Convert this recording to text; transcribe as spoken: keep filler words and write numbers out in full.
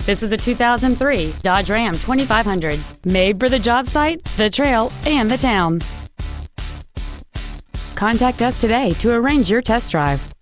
This is a two thousand three Dodge Ram twenty-five hundred, made for the job site, the trail, and the town. Contact us today to arrange your test drive.